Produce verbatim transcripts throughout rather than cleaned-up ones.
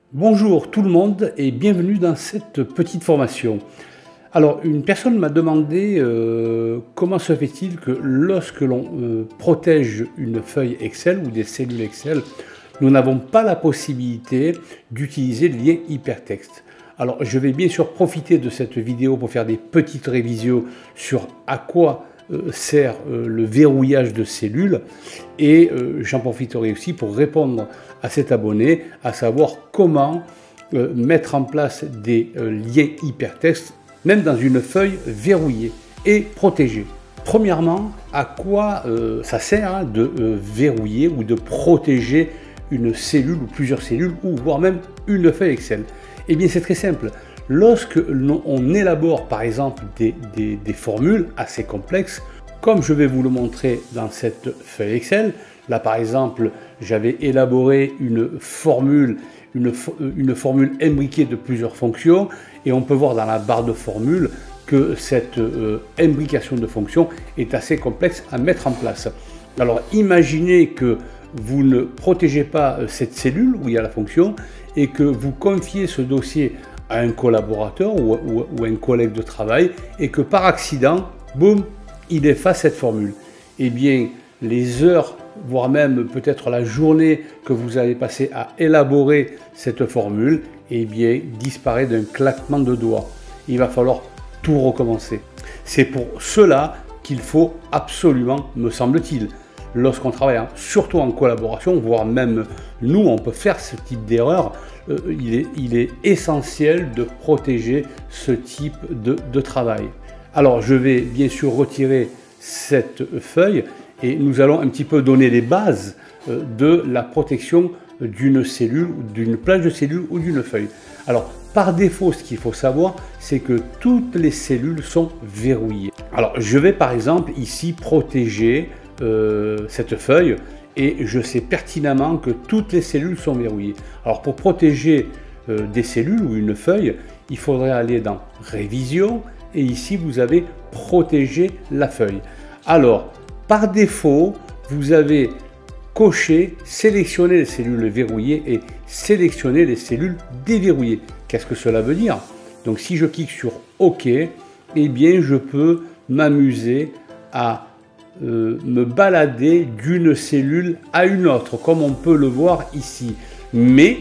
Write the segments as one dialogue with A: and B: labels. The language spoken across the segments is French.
A: Bonjour tout le monde et bienvenue dans cette petite formation. Alors, une personne m'a demandé euh, comment se fait-il que lorsque l'on euh, protège une feuille Excel ou des cellules Excel, nous n'avons pas la possibilité d'utiliser le lien hypertexte. Alors, je vais bien sûr profiter de cette vidéo pour faire des petites révisions sur à quoi euh, sert euh, le verrouillage de cellules et euh, j'en profiterai aussi pour répondre à cet abonné, à savoir comment euh, mettre en place des euh, liens hypertextes, même dans une feuille verrouillée et protégée. Premièrement, à quoi euh, ça sert hein, de euh, verrouiller ou de protéger une cellule ou plusieurs cellules, ou voire même une feuille Excel? Eh bien, c'est très simple. Lorsque on élabore, par exemple, des, des, des formules assez complexes, comme je vais vous le montrer dans cette feuille Excel, là, par exemple, j'avais élaboré une formule, une, une formule imbriquée de plusieurs fonctions, et on peut voir dans la barre de formule que cette euh, imbrication de fonctions est assez complexe à mettre en place. Alors, imaginez que vous ne protégez pas cette cellule où il y a la fonction et que vous confiez ce dossier à un collaborateur ou, ou, ou un collègue de travail et que par accident, boum, il efface cette formule. Eh bien, les heures, voire même peut-être la journée que vous avez passé à élaborer cette formule, eh bien, disparaît d'un claquement de doigts. Il va falloir tout recommencer. C'est pour cela qu'il faut absolument, me semble-t-il, lorsqu'on travaille, hein, surtout en collaboration, voire même nous, on peut faire ce type d'erreur, euh, il, est, il est essentiel de protéger ce type de, de travail. Alors, je vais bien sûr retirer cette feuille et nous allons un petit peu donner les bases euh, de la protection d'une cellule, d'une plage de cellules ou d'une feuille. Alors, par défaut, ce qu'il faut savoir, c'est que toutes les cellules sont verrouillées. Alors, je vais par exemple ici protéger Euh, cette feuille et je sais pertinemment que toutes les cellules sont verrouillées. Alors pour protéger euh, des cellules ou une feuille, il faudrait aller dans révision et ici vous avez protéger la feuille. Alors par défaut, vous avez coché sélectionner les cellules verrouillées et sélectionner les cellules déverrouillées. Qu'est-ce que cela veut dire? Donc si je clique sur OK, eh bien je peux m'amuser à Euh, me balader d'une cellule à une autre, comme on peut le voir ici. Mais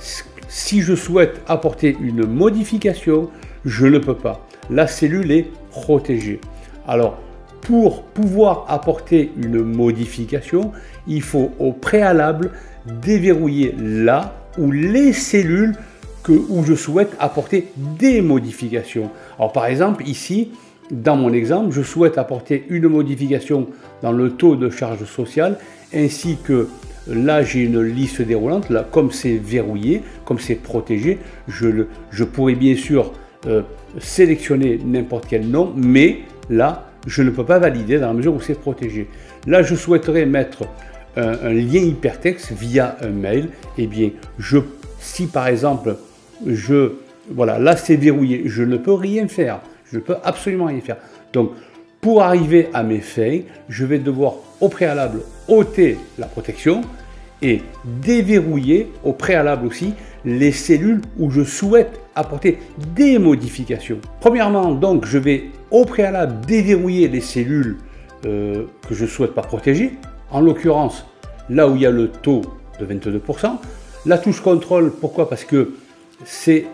A: si je souhaite apporter une modification, je ne peux pas. La cellule est protégée. Alors, pour pouvoir apporter une modification, il faut au préalable déverrouiller là où les cellules que, où je souhaite apporter des modifications. Alors, par exemple, ici, dans mon exemple, je souhaite apporter une modification dans le taux de charge sociale, ainsi que là j'ai une liste déroulante, là comme c'est verrouillé, comme c'est protégé, je, le, je pourrais bien sûr euh, sélectionner n'importe quel nom, mais là je ne peux pas valider dans la mesure où c'est protégé. Là je souhaiterais mettre un, un lien hypertexte via un mail, et eh bien je, si par exemple je, voilà, là c'est verrouillé, je ne peux rien faire. Je ne peux absolument rien faire. Donc, pour arriver à mes fins, je vais devoir au préalable ôter la protection et déverrouiller au préalable aussi les cellules où je souhaite apporter des modifications. Premièrement, donc, je vais au préalable déverrouiller les cellules euh, que je ne souhaite pas protéger. En l'occurrence, là où il y a le taux de vingt-deux pour cent. La touche contrôle, pourquoi? Parce que c'est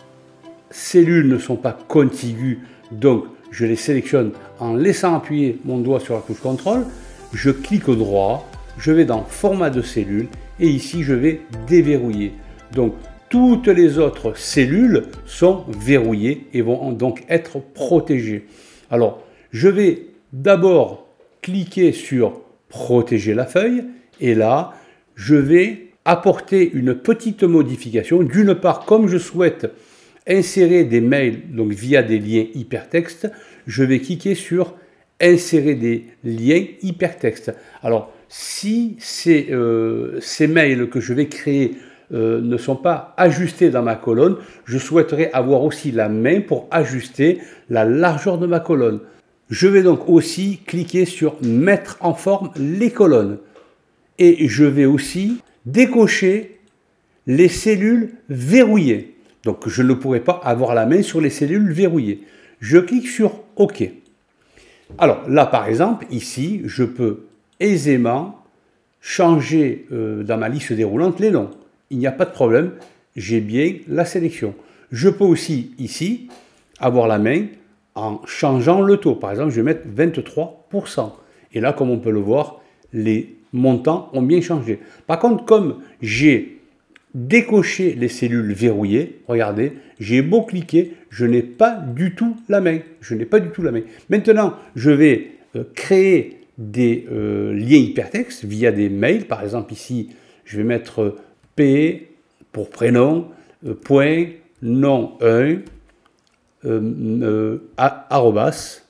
A: cellules ne sont pas contiguës, donc je les sélectionne en laissant appuyer mon doigt sur la touche contrôle, je clique au droit, je vais dans format de cellule et ici je vais déverrouiller. Donc toutes les autres cellules sont verrouillées et vont donc être protégées. Alors je vais d'abord cliquer sur protéger la feuille et là je vais apporter une petite modification. D'une part, comme je souhaite insérer des mails donc via des liens hypertextes, je vais cliquer sur insérer des liens hypertextes. Alors si ces, euh, ces mails que je vais créer euh, ne sont pas ajustés dans ma colonne, je souhaiterais avoir aussi la main pour ajuster la largeur de ma colonne. Je vais donc aussi cliquer sur mettre en forme les colonnes et je vais aussi décocher les cellules verrouillées. Donc je ne pourrai pas avoir la main sur les cellules verrouillées. Je clique sur OK. Alors là, par exemple, ici, je peux aisément changer euh, dans ma liste déroulante les noms. Il n'y a pas de problème, j'ai bien la sélection. Je peux aussi, ici, avoir la main en changeant le taux. Par exemple, je vais mettre vingt-trois pour cent. Et là, comme on peut le voir, les montants ont bien changé. Par contre, comme j'ai décoché les cellules verrouillées, regardez, j'ai beau cliquer, je n'ai pas du tout la main. Je n'ai pas du tout la main. Maintenant, je vais euh, créer des euh, liens hypertextes via des mails. Par exemple, ici, je vais mettre euh, P pour prénom, euh, point, nom un, euh, euh, arrobas,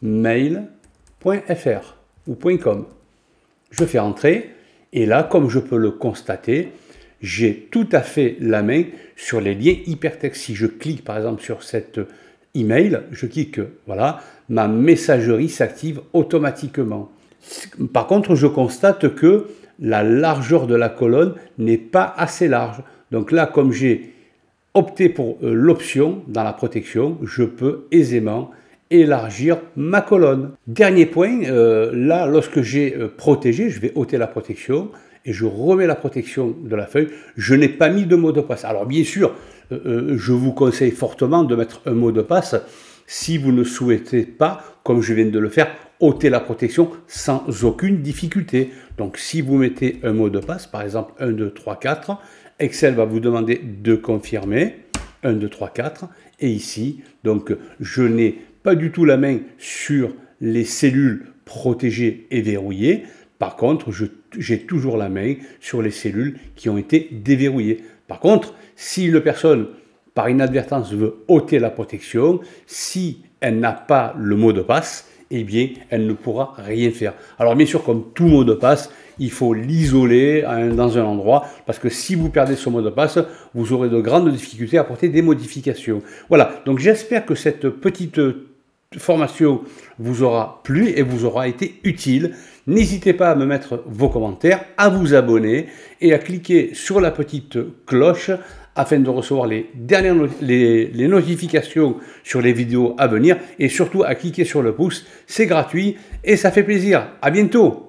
A: mail.fr ou .com. Je fais entrer et là, comme je peux le constater, j'ai tout à fait la main sur les liens hypertextes. Si je clique par exemple sur cet email, je clique, voilà, ma messagerie s'active automatiquement. Par contre, je constate que la largeur de la colonne n'est pas assez large. Donc là, comme j'ai opté pour euh, l'option dans la protection, je peux aisément élargir ma colonne. Dernier point, euh, là, lorsque j'ai euh, protégé, je vais ôter la protection et je remets la protection de la feuille. Je n'ai pas mis de mot de passe. Alors bien sûr, euh, euh, je vous conseille fortement de mettre un mot de passe si vous ne souhaitez pas, comme je viens de le faire, ôter la protection sans aucune difficulté. Donc si vous mettez un mot de passe, par exemple un, deux, trois, quatre, Excel va vous demander de confirmer, un, deux, trois, quatre, et ici, donc je n'ai pas du tout la main sur les cellules protégées et verrouillées. Par contre, j'ai toujours la main sur les cellules qui ont été déverrouillées. Par contre, si une personne, par inadvertance, veut ôter la protection, si elle n'a pas le mot de passe, eh bien, elle ne pourra rien faire. Alors, bien sûr, comme tout mot de passe, il faut l'isoler dans un endroit, parce que si vous perdez ce mot de passe, vous aurez de grandes difficultés à apporter des modifications. Voilà, donc j'espère que cette petite formation vous aura plu et vous aura été utile. N'hésitez pas à me mettre vos commentaires, à vous abonner et à cliquer sur la petite cloche afin de recevoir les dernières no les, les notifications sur les vidéos à venir et surtout à cliquer sur le pouce. C'est gratuit et ça fait plaisir. À bientôt.